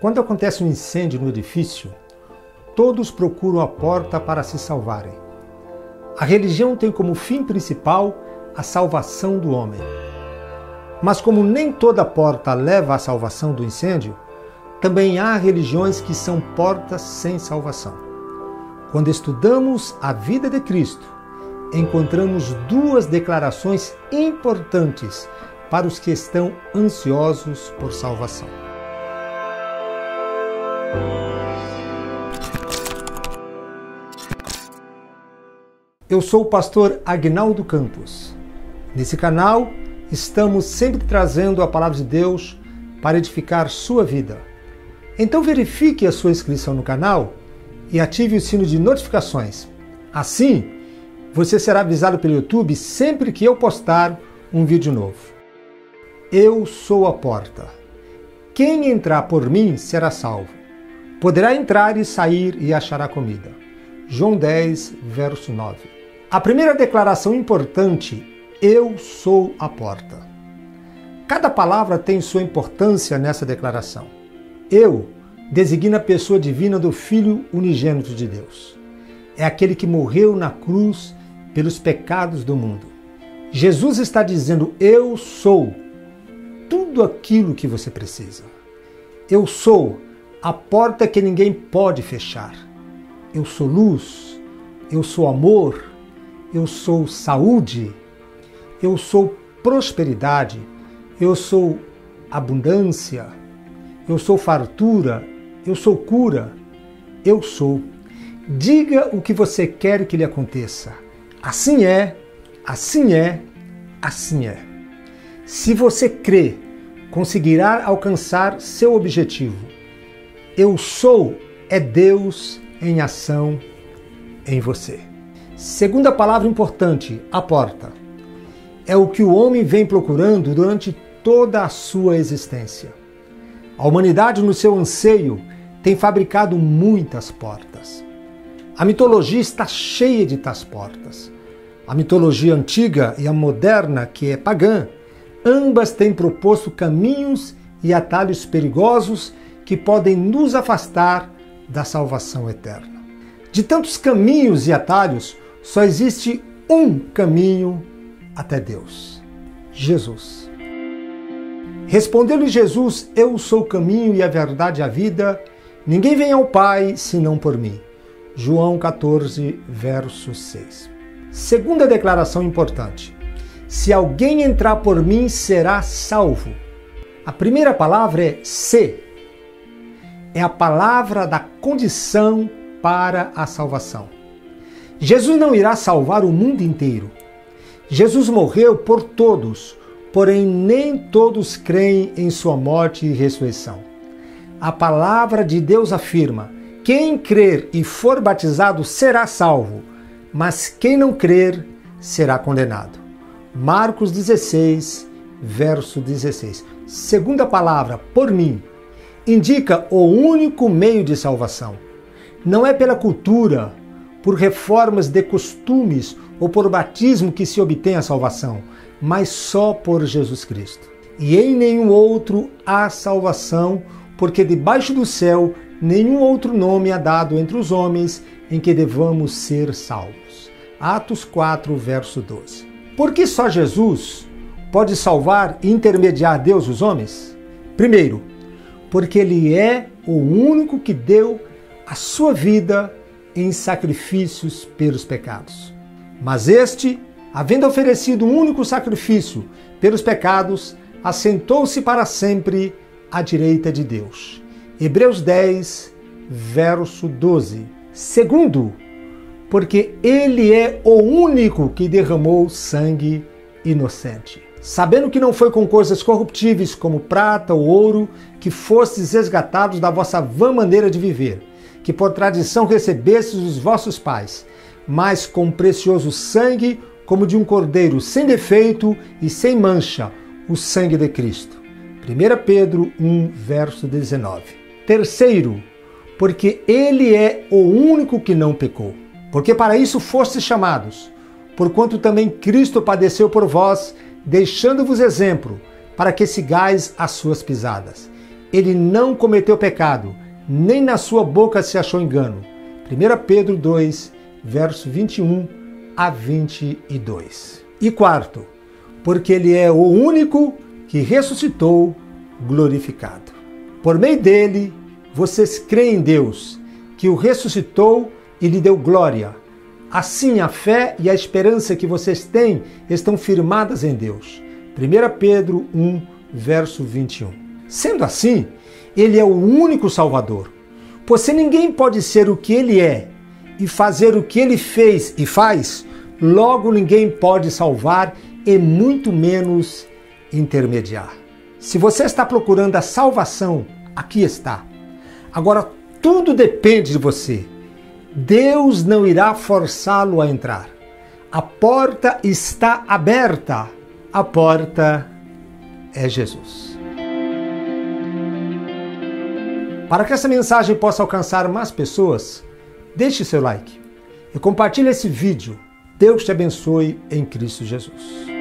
Quando acontece um incêndio no edifício, todos procuram a porta para se salvarem. A religião tem como fim principal a salvação do homem. Mas como nem toda porta leva à salvação do incêndio, também há religiões que são portas sem salvação. Quando estudamos a vida de Cristo, encontramos duas declarações importantes para os que estão ansiosos por salvação. Eu sou o pastor Agnaldo Campos. Nesse canal, estamos sempre trazendo a palavra de Deus para edificar sua vida. Então verifique a sua inscrição no canal e ative o sino de notificações. Assim, você será avisado pelo YouTube sempre que eu postar um vídeo novo. Eu sou a porta. Quem entrar por mim será salvo. Poderá entrar e sair e achará comida. João 10, verso 9. A primeira declaração importante: eu sou a porta. Cada palavra tem sua importância nessa declaração. Eu designa a pessoa divina do Filho unigênito de Deus. É aquele que morreu na cruz pelos pecados do mundo. Jesus está dizendo: eu sou tudo aquilo que você precisa. Eu sou a porta que ninguém pode fechar. Eu sou luz, eu sou amor, eu sou saúde, eu sou prosperidade, eu sou abundância, eu sou fartura, eu sou cura, eu sou. Diga o que você quer que lhe aconteça. Assim é, assim é, assim é. Se você crê, conseguirá alcançar seu objetivo. Eu sou é Deus em ação em você. Segunda palavra importante: a porta. É o que o homem vem procurando durante toda a sua existência. A humanidade, no seu anseio, tem fabricado muitas portas. A mitologia está cheia de tais portas. A mitologia antiga e a moderna, que é pagã, ambas têm proposto caminhos e atalhos perigosos que podem nos afastar da salvação eterna. De tantos caminhos e atalhos, só existe um caminho até Deus: Jesus. Respondeu-lhe Jesus: eu sou o caminho e a verdade e a vida. Ninguém vem ao Pai senão por mim. João 14, verso 6. Segunda declaração importante: se alguém entrar por mim, será salvo. A primeira palavra é se. É a palavra da condição para a salvação. Jesus não irá salvar o mundo inteiro. Jesus morreu por todos, porém nem todos creem em sua morte e ressurreição. A palavra de Deus afirma: quem crer e for batizado será salvo, mas quem não crer será condenado. Marcos 16, verso 16. Segunda palavra, por mim, indica o único meio de salvação. Não é pela cultura, por reformas de costumes ou por batismo que se obtém a salvação, mas só por Jesus Cristo. E em nenhum outro há salvação, porque debaixo do céu nenhum outro nome é dado entre os homens em que devamos ser salvos. Atos 4, verso 12. Por que só Jesus pode salvar e intermediar Deus os homens? Primeiro, porque Ele é o único que deu a sua vida em sacrifícios pelos pecados. Mas este, havendo oferecido um único sacrifício pelos pecados, assentou-se para sempre à direita de Deus. Hebreus 10, verso 12. Segundo, porque Ele é o único que derramou sangue inocente. Sabendo que não foi com coisas corruptíveis como prata ou ouro que fostes resgatados da vossa vã maneira de viver, que por tradição recebestes os vossos pais, mas com precioso sangue, como de um cordeiro sem defeito e sem mancha, o sangue de Cristo. 1 Pedro 1, verso 19. Terceiro, porque Ele é o único que não pecou. Porque para isso fostes chamados, porquanto também Cristo padeceu por vós, deixando-vos exemplo, para que sigais as suas pisadas. ele não cometeu pecado, nem na sua boca se achou engano. 1 Pedro 2, verso 21 a 22. E quarto, porque ele é o único que ressuscitou glorificado. Por meio dele, vocês creem em Deus, que o ressuscitou e lhe deu glória. Assim, a fé e a esperança que vocês têm estão firmadas em Deus. 1 Pedro 1, verso 21. Sendo assim, ele é o único Salvador. Pois se ninguém pode ser o que ele é e fazer o que ele fez e faz, logo ninguém pode salvar e muito menos intermediar. Se você está procurando a salvação, aqui está. Agora, tudo depende de você. Deus não irá forçá-lo a entrar. A porta está aberta. A porta é Jesus. Para que essa mensagem possa alcançar mais pessoas, deixe seu like e compartilhe esse vídeo. Deus te abençoe em Cristo Jesus.